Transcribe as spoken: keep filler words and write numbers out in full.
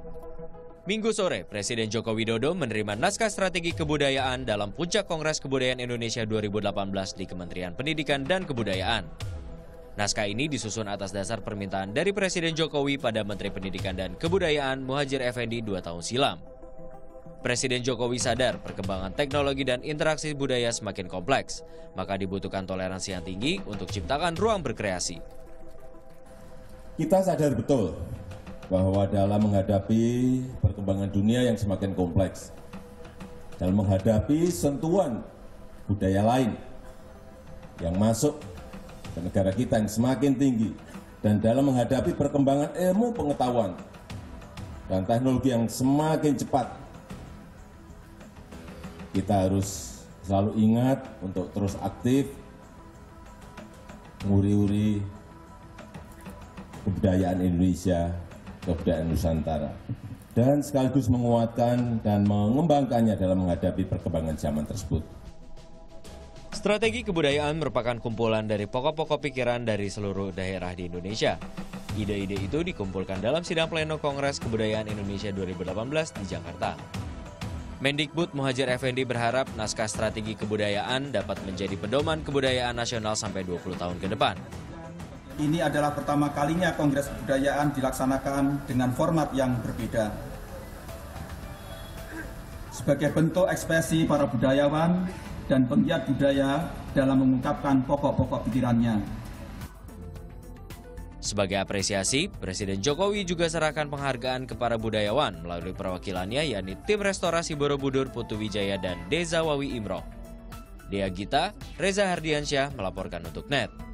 Minggu sore, Presiden Joko Widodo menerima naskah strategi kebudayaan dalam Puncak Kongres Kebudayaan Indonesia dua ribu delapan belas di Kementerian Pendidikan dan Kebudayaan. Naskah ini disusun atas dasar permintaan dari Presiden Jokowi pada Menteri Pendidikan dan Kebudayaan Muhadjir Effendi dua tahun silam. Presiden Jokowi sadar perkembangan teknologi dan interaksi budaya semakin kompleks, maka dibutuhkan toleransi yang tinggi untuk ciptakan ruang berkreasi. Kita sadar betul bahwa dalam menghadapi perkembangan dunia yang semakin kompleks, dalam menghadapi sentuhan budaya lain yang masuk ke negara kita yang semakin tinggi, dan dalam menghadapi perkembangan ilmu pengetahuan dan teknologi yang semakin cepat, kita harus selalu ingat untuk terus aktif menguri-uri kebudayaan Indonesia, kebudayaan Nusantara, dan sekaligus menguatkan dan mengembangkannya dalam menghadapi perkembangan zaman tersebut. Strategi kebudayaan merupakan kumpulan dari pokok-pokok pikiran dari seluruh daerah di Indonesia. Ide-ide itu dikumpulkan dalam sidang pleno Kongres Kebudayaan Indonesia dua ribu delapan belas di Jakarta. Mendikbud Muhadjir Effendi berharap naskah strategi kebudayaan dapat menjadi pedoman kebudayaan nasional sampai dua puluh tahun ke depan. Ini adalah pertama kalinya Kongres Kebudayaan dilaksanakan dengan format yang berbeda. Sebagai bentuk ekspresi para budayawan dan penggiat budaya dalam mengungkapkan pokok-pokok pikirannya. Sebagai apresiasi, Presiden Jokowi juga serahkan penghargaan kepada budayawan melalui perwakilannya, yakni Tim Restorasi Borobudur Putu Wijaya dan Deza Wawi Imroh. Dea Gita, Reza Hardiansyah melaporkan untuk N E T.